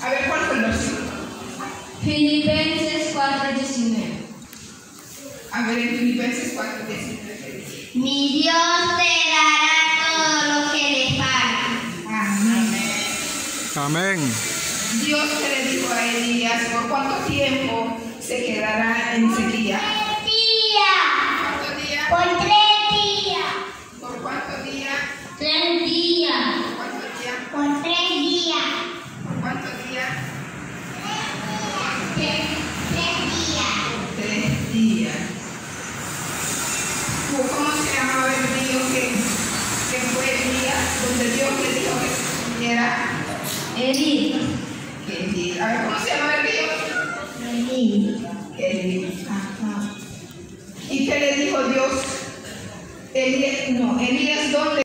A ver, ¿cuál fue el versículo? Filipenses 4:19. A ver, en Filipenses 4:19. Mi Dios te dará todo lo que le falta. Amén. Amén. Dios que le dijo a Elías, ¿por cuánto tiempo se quedará en sequía? 3 días. ¿Cuántos días? Por 3 días. ¿Por cuántos días? 3 días. ¿Por cuántos días? Por 3 días. ¿Por cuántos días? 3 días. 3 días. ¿Cómo se llamaba el río que fue Elías, donde Dios le dijo que se comiera? Edith. A ver, ¿cómo se llama el río? Edith. ¿Y qué le dijo Dios? Elías, ¿dónde?